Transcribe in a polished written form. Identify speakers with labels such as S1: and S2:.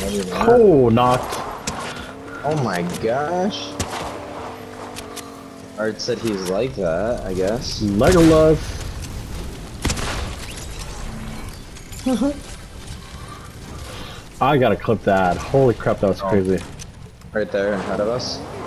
S1: Maybe not.
S2: Oh, knocked.
S1: Oh my gosh. Art said he's like that, I guess.
S2: Legolas. I gotta clip that. Holy crap, that was crazy.
S1: Right there ahead of us.